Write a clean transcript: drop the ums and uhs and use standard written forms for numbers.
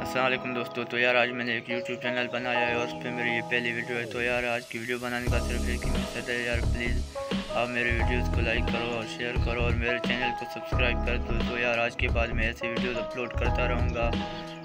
अस्सलाम वालेकुम दोस्तों। तो यार आज मैंने एक यूट्यूब चैनल बनाया है और उस पर मेरी ये पहली वीडियो है। तो यार आज की वीडियो बनाने का सिर्फ एक ही मकसद है यार, प्लीज़ आप मेरे वीडियोस को लाइक करो और शेयर करो और मेरे चैनल को सब्सक्राइब कर दो। तो यार आज के बाद मैं ऐसी वीडियोस अपलोड करता रहूँगा।